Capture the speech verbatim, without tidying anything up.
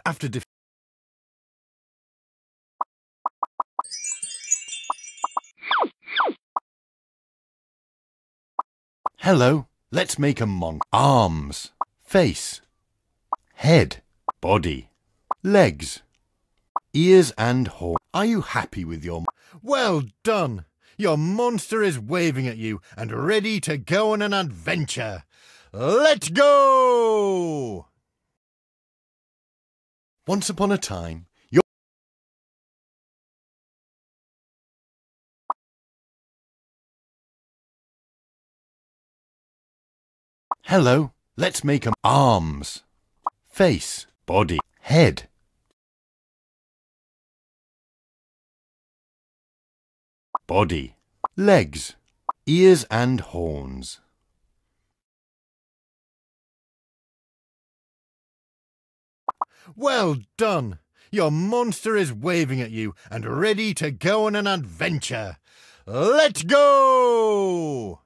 After def- Hello, let's make a mon. Arms, face, head, body, legs, ears and horn. Are you happy with your... Well done! Your monster is waving at you and ready to go on an adventure. Let's go! Once upon a time, your... Hello, let's make a... Arms, face, body, head, body, legs, ears and horns. Well done! Your monster is waving at you and ready to go on an adventure. Let's go!